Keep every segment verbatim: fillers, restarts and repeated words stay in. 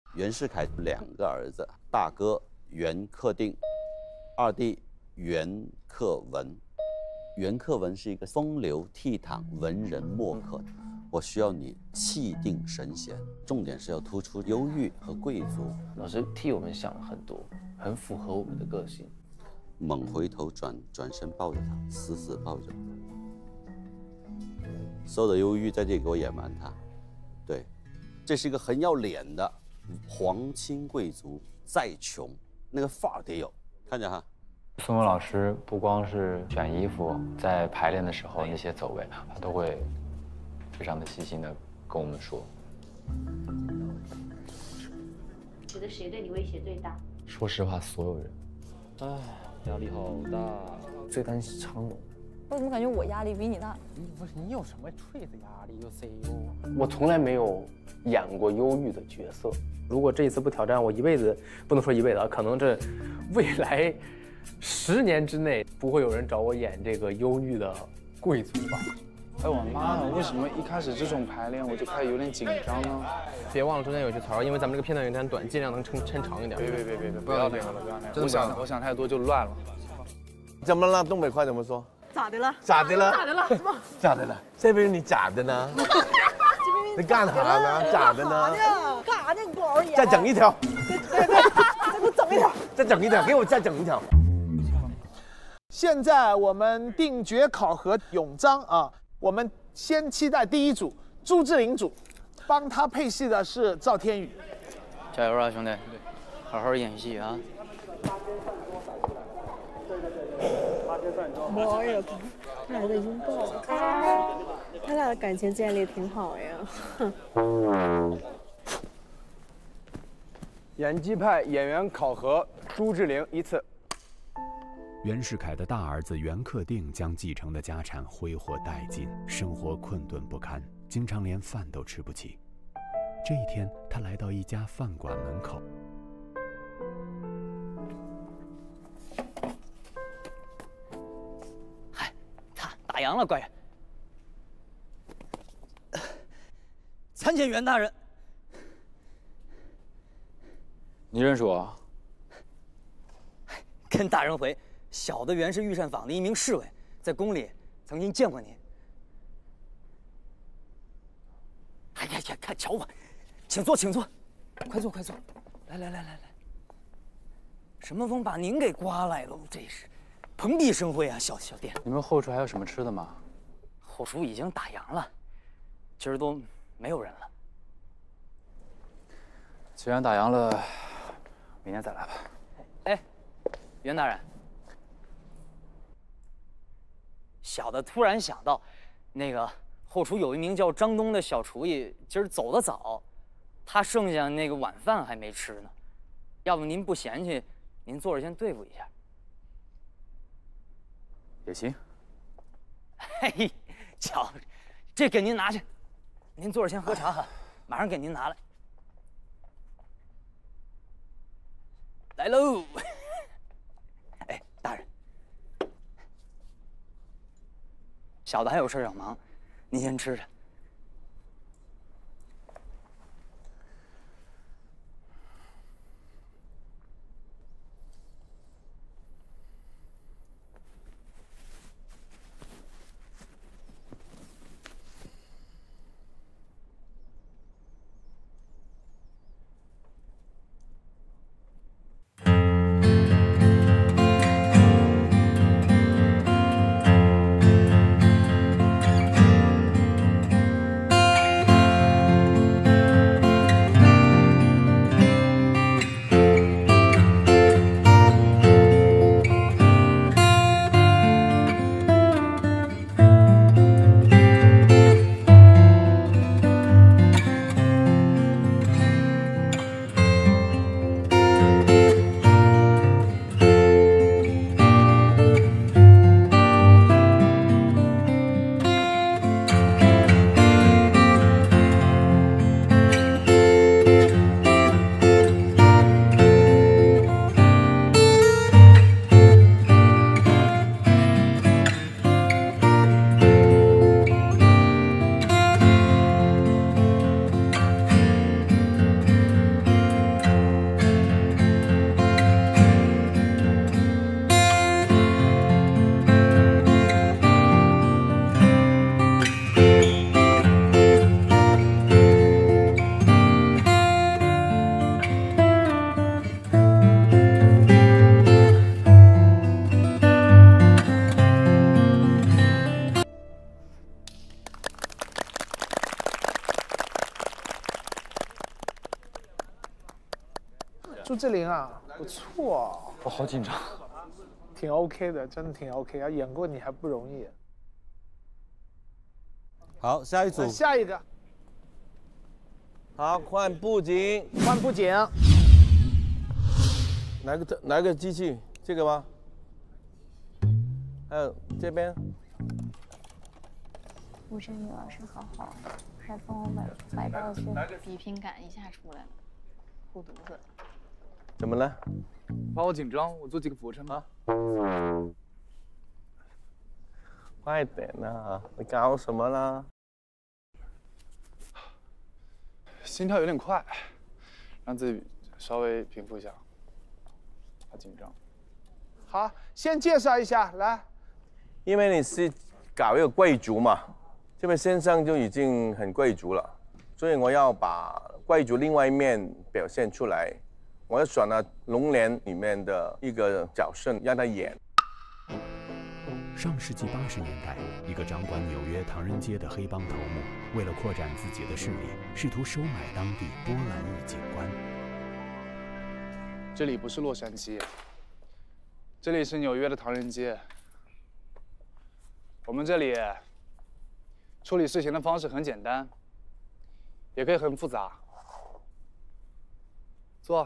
袁世凯两个儿子，大哥袁克定，二弟袁克文。袁克文是一个风流倜傥、文人墨客，我需要你气定神闲，重点是要突出忧郁和贵族。 老师替我们想了很多，很符合我们的个性。 猛回头转转身抱着他，死死抱着。所有的忧郁在这里给我掩埋它。对，这是一个很要脸的皇亲贵族，再穷那个范儿得有，看着哈。 孙文老师不光是选衣服，在排练的时候那些走位，他都会非常的细心的跟我们说。 觉得谁对你威胁最大？ 说实话，所有人。 唉，压力好大，最担心昌龙。 我怎么感觉我压力比你大？ 你不是你有什么锤子压力？有 C E O？ 我从来没有演过忧郁的角色。如果这一次不挑战，我一辈子不能说一辈子啊，可能这未来十年之内不会有人找我演这个忧郁的贵族吧？ 哎，我妈呀！为什么一开始这种排练我就开始有点紧张呢？ 别忘了中间有句词儿，因为咱们这个片段有点短，尽量能撑撑长一点。 别别别别别，不要那个了，不要那个。 真的我想我想太多就乱了。 怎么了？东北话怎么说？ 咋的了？ 咋的了？ 咋的了？ 咋的了？这边你咋的呢？你干啥呢？咋的呢？ 干啥呢？你不好好演。 再整一条。 对对对，再给我整一条。 再整一条，给我再整一条。 现在我们定决考核永章啊，我们先期待第一组朱志玲组，帮他配戏的是赵天宇。 加油啊，兄弟！好好演戏啊！ 妈呀，他俩在拥抱，他俩的感情建立挺好呀。 演技派演员考核，朱志玲一次。 袁世凯的大儿子袁克定将继承的家产挥霍殆尽，生活困顿不堪，经常连饭都吃不起。这一天，他来到一家饭馆门口。 嗨，他打烊了，官员。参见袁大人。 你认识我？ 跟大人回，小的原是御膳坊的一名侍卫，在宫里曾经见过您。哎呀呀，看瞧我，请坐，请坐，快坐，快坐，来来来来来。什么风把您给刮来了？这是蓬荜生辉啊，小小店。 你们后厨还有什么吃的吗？ 后厨已经打烊了，今儿都没有人了。 既然打烊了，明天再来吧。 哎，袁大人，小的突然想到，那个后厨有一名叫张东的小厨艺，今儿走得早，他剩下那个晚饭还没吃呢。要不您不嫌弃，您坐着先对付一下。 也行。 嘿，瞧，这给您拿去，您坐着先喝茶哈，马上给您拿来。来喽！哎，大人，小的还有事要忙，您先吃着。 朱志玲啊，不错， 我好紧张， 挺 OK 的，真的挺 OK 啊，演过你还不容易。 好，下一组， 下一个， 好，换布景， 换布景， 哪个哪个机器？这个吗？还有这边。 不是女儿是好好，还帮我买买道具，比拼感一下出来了，护犊子。 怎么了？ 怕我紧张，我做几个俯卧撑啊。快点啊！你搞什么呢？ 心跳有点快，让自己稍微平复一下，好紧张。 好，先介绍一下，来。 因为你是搞一个贵族嘛。这位先生就已经很贵族了，所以我要把贵族另外一面表现出来。我要选了《龙年》里面的一个角色让他演。 上世纪八十年代，一个掌管纽约唐人街的黑帮头目，为了扩展自己的势力，试图收买当地波兰裔警官。 这里不是洛杉矶，这里是纽约的唐人街。我们这里处理事情的方式很简单，也可以很复杂。坐。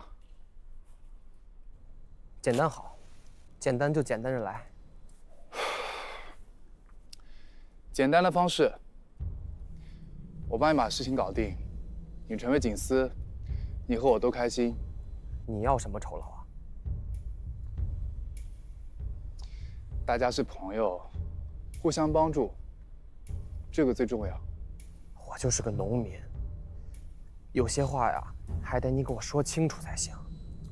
简单好，简单就简单着来。 简单的方式，我帮你把事情搞定，你成为警司，你和我都开心。 你要什么酬劳啊？ 大家是朋友，互相帮助。这个最重要。 我就是个农民，有些话呀，还得你给我说清楚才行。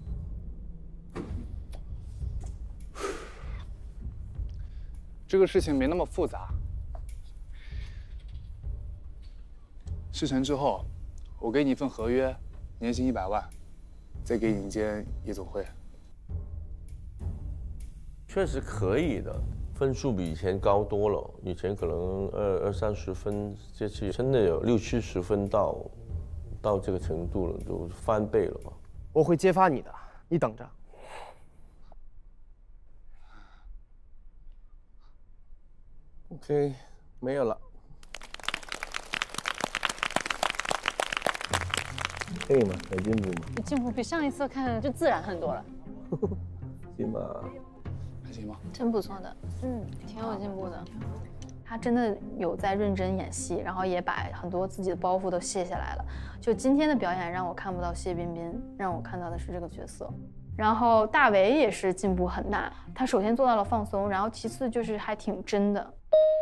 这个事情没那么复杂。事成之后，我给你一份合约，年薪一百万，再给你一间夜总会。 确实可以的。分数比以前高多了，以前可能二二三十分，这次真的有六七十分到，到这个程度了，就翻倍了嘛。 我会揭发你的，你等着。 OK， 没有了。可以吗？有进步吗？ 进步比上一次看就自然很多了。 行吧。 还行吗？ 真不错的，嗯，挺有进步的。他真的有在认真演戏，然后也把很多自己的包袱都卸下来了。就今天的表演让我看不到谢彬彬，让我看到的是这个角色。然后大为也是进步很大，他首先做到了放松，然后其次就是还挺真的。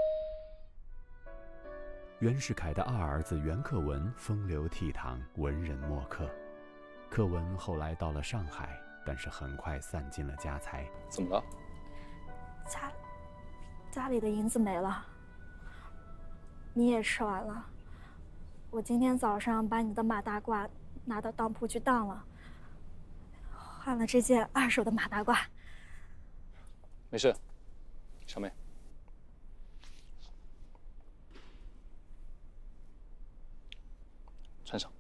袁世凯的二儿子袁克文风流倜傥，文人墨客。克文后来到了上海，但是很快散尽了家财。 怎么了？ 家家里的银子没了，你也吃完了。我今天早上把你的马大褂拿到当铺去当了，换了这件二手的马大褂。 没事，小妹。穿上。